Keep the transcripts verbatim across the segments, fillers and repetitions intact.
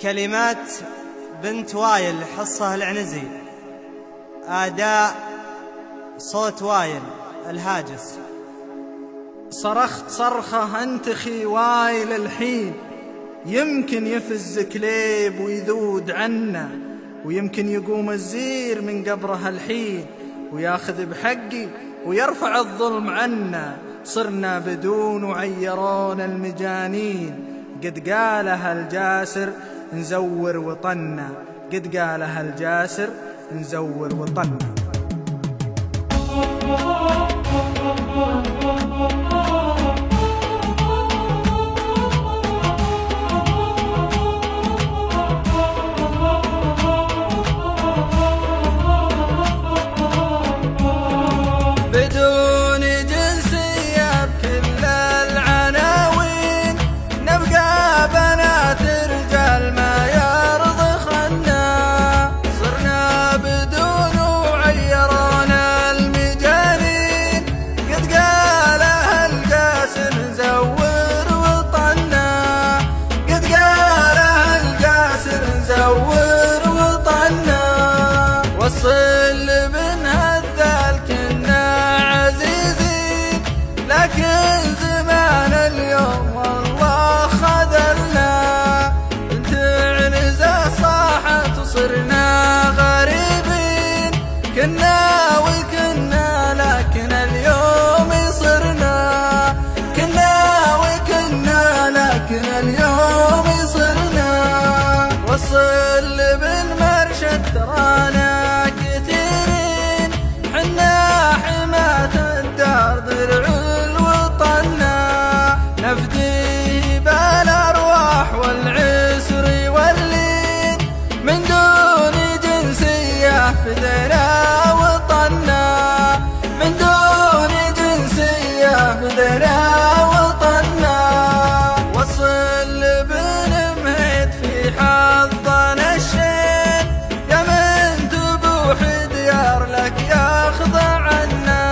كلمات بنت وايل حصة العنزي، أداء صوت وايل الهاجس. صرخت صرخة انتخي وايل الحين، يمكن يفز كليب ويذود عنا، ويمكن يقوم الزير من قبره الحين وياخذ بحقي ويرفع الظلم عنا. صرنا بدون وعيرون المجانين، قد قالها الجاسر نزور وطنا، قد قالها الجاسر نزور وطنا. بدون جنسية بكل العناوين، نبقى بنات رجال ما يرضى خنا. صرنا بدون وعيرون المجانين، قد قالها الجاسر نزور وطنا، قد قالها الجاسر نزور وطنا. وصل بنها الذال كنا عزيزين، لكن زمان اليوم والله خذلنا. بنت عنزة صاحت وصرنا غريبين، كنا وكنا لكن اليوم صرنا، كنا وكنا لكن اليوم صرنا. وصل بن مرشد ترانا كثيرين، حنا حماة الدار ضلع الوطنا، نفديه بالأرواح والعسر واللين، من دون جنسية فدنا وطنا، من دون جنسية فدنا وطنا. وصل بن مهيد في حظنا الشين، يا من تبوح ديار لك ياخذ عنا،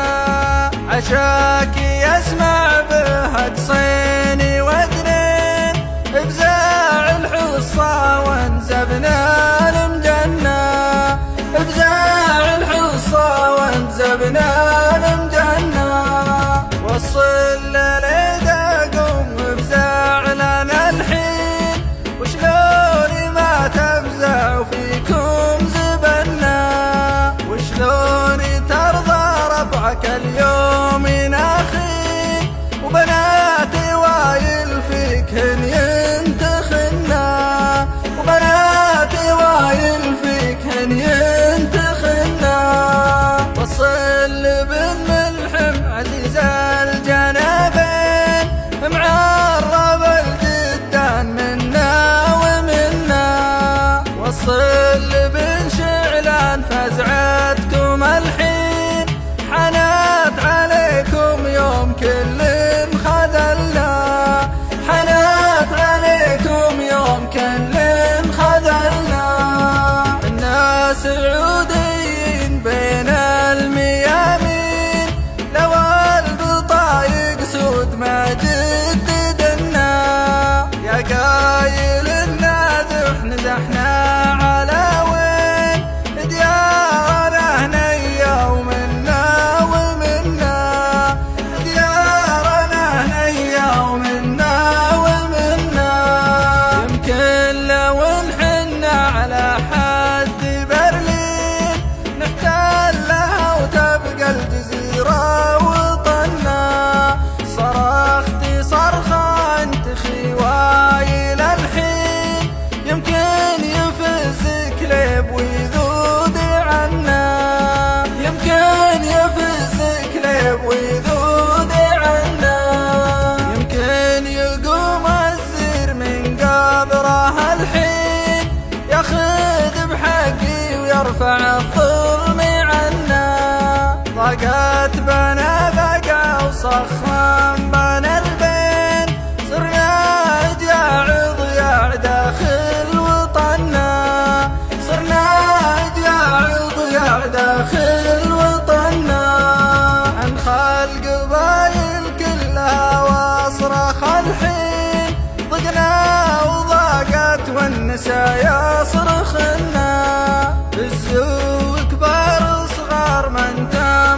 عشاك يسمع بها صيني واثنين، بزاع الحصة وانزبنا المجنة، بزاع الحصة وانزبنا المجنة. وصل لليدا قوم بزاع لنا الحين، وشلون ما تفزع فيكم زبنا، وشلون ترضى ربعك اليوم ناخي، وبنات وايل فيك هن ينتخنا، وبنات وايل فيك هن ينتخنا. وصل بن ملحم عزيز الجنابين، معرب الجدان منا ومنا. وصل بن شعلان فزعتكم الحين، حنات عليكم يوم كل خذلنا، حنات عليكم يوم كل خذلنا. الناس سعوديين بين الميامين، لو البطايق سود ما جددنا، يا قايل النازح نزحنا على وين، ديارنا هنيا ومنا ومنا، ديارنا هنيا ومنا ومنا. يمكن لو نحنا على حد برلين، نحتلها وتبقى الجزيرة وطنا. صرختي صرخة انتخي وايل الحين، يمكن يفز كليب ويذود عنا، يمكن يفز كليب ويذود عنا. يمكن يقوم الزير من قبره الحين، ياخذ بحقي ويرفع الظلم عنا. ضاقت بنا ذقع وصخرا بنا البين، صرنا جاع ضياع داخل وطنا، صرنا جاع ضياع داخل وطنا. انخى القبايل كلها واصرخ الحين، ضقنا وضاقت والناس النسايا صرخنا بالزو كبار صغار من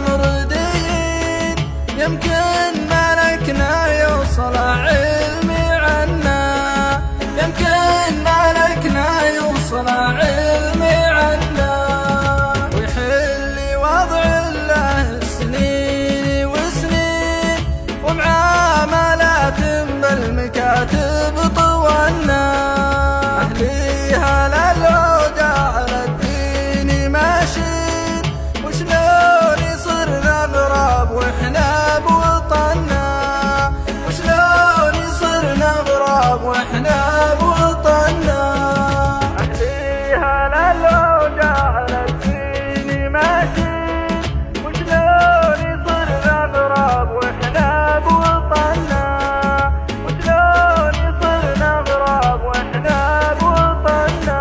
تمردين يمكن ملكنا يوصل علمي عنا يمكن ملكنا يوصل علمي عنا ويحل وضع الله سنين وسنين ومعاملات بالمكاتب طولنا أهليها للعودة على الدين ماشيين وشلون يصيرنا غراب وإحنا بوطننا وشلون يصيرنا غراب وإحنا بوطننا أهليها للعودة على الدين ماشيين وشلون يصيرنا غراب وإحنا بوطننا وشلون يصيرنا غراب وإحنا بوطننا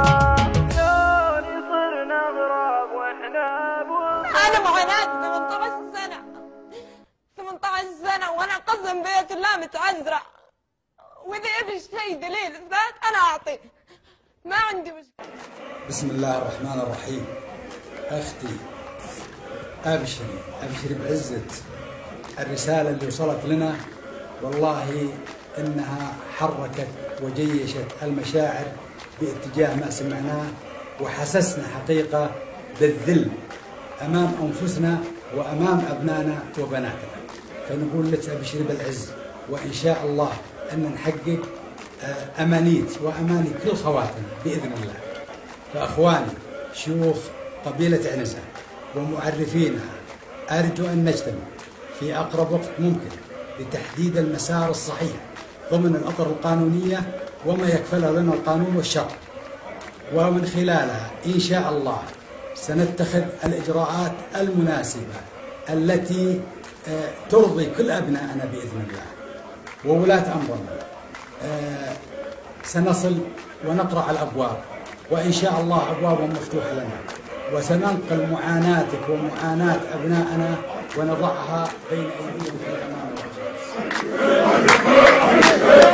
شلون يصيرنا غراب وإحنا بوطننا. أنا معاناتي ثمانية عشر سنة ثمانية عشر سنة وأنا قسم بيت الله متعذرة وإذا يبي شيء دليل إثبات أنا أعطيه ما عندي مشكلة. بسم الله الرحمن الرحيم. أختي أبشري أبشري بعزة الرسالة اللي وصلت لنا، والله إنها حركت وجيشت المشاعر باتجاه ما سمعناه وحسسنا حقيقة بالذل أمام أنفسنا وأمام أبنائنا وبناتنا، فنقول لك أبشري بالعز وإن شاء الله أن نحقق أمانيت وأماني كل خواتنا بإذن الله. فأخواني شيوخ قبيلة عنزة ومعرفينها أرجو أن نجتمع في أقرب وقت ممكن لتحديد المسار الصحيح ضمن الأطر القانونية وما يكفله لنا القانون والشرع، ومن خلالها إن شاء الله سنتخذ الإجراءات المناسبة التي ترضي كل أبنائنا بإذن الله وولاة أمرنا. سنصل ونقرع الأبواب وإن شاء الله أبواب مفتوحة لنا، وسننقل معاناتك ومعاناة أبنائنا ونضعها بين أيديهم في الأمام والخلف.